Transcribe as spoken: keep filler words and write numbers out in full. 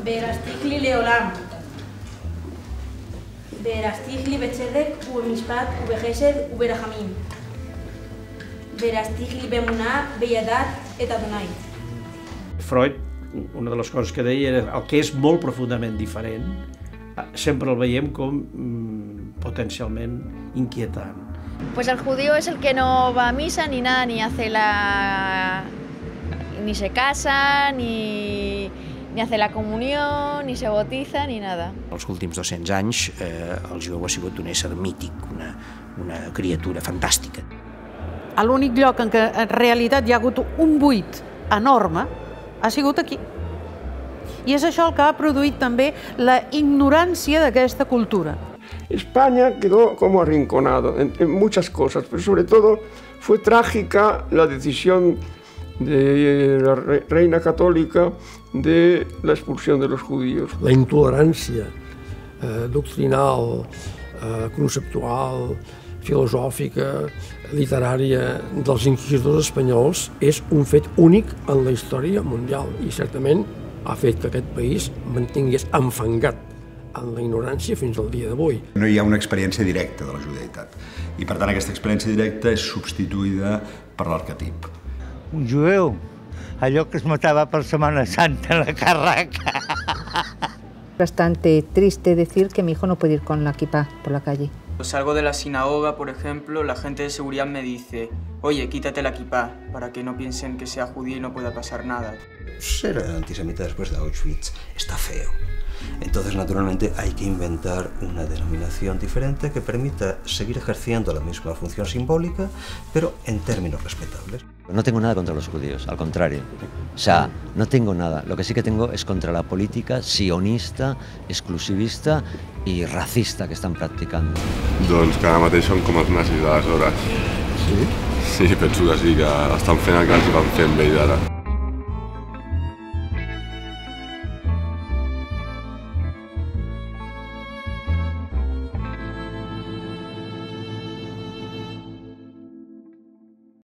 והסטיגלי לעולם. והסטיגלי בצדק ובמשפט ובחסד וברחמים. והסטיגלי באמונה וידעת את אדוני. Freud, una de les coses que deia era el que és molt profundament diferent, sempre el veiem com mm, potencialment inquietant. Pues el judío es el que no va a misa ni nada, ni hace la... ni se casa, ni... ni hace la comunión, ni se bautiza, ni nada. Els últims dos-cents anys eh, el jueu ha sigut un ésser mític, una, una criatura fantàstica. L'únic lloc en què en realitat hi ha hagut un buit enorme ha sigut aquí. I és això el que ha produït també la ignorància d'aquesta cultura. España quedó como arrinconado en, en muchas cosas, pero sobre todo fue trágica la decisión de la reina católica de la expulsión de los judíos. La intolerància eh, doctrinal, eh, conceptual, filosòfica, literària dels inquisidors espanyols és un fet únic en la història mundial i certament ha fet que aquest país mantingués enfangat en la ignorància fins al dia d'avui. No hi ha una experiència directa de la judaïtat i per tant aquesta experiència directa és substituïda per l'arquetip. Un jueu, allò que es matava per Semana Santa en la carraca. Bastante triste decir que mi hijo no puede ir con la kipá por la calle. Salgo de la sinagoga, por ejemplo, la gente de seguridad me dice: oye, quítate la kipá, para que no piensen que sea judío y no pueda pasar nada. Ser antisemita después de Auschwitz está feo. Entonces, naturalmente, hay que inventar una denominación diferente que permita seguir ejerciendo la misma función simbólica, pero en términos respetables. No tengo nada contra los judíos, al contrario. O sea, no tengo nada. Lo que sí que tengo es contra la política sionista, exclusivista i racista que estan practicant. Doncs que ara mateix són com els nazis d'aleshores. Sí? Sí, penso que sí, que estan fent el que els van fer amb ells ara.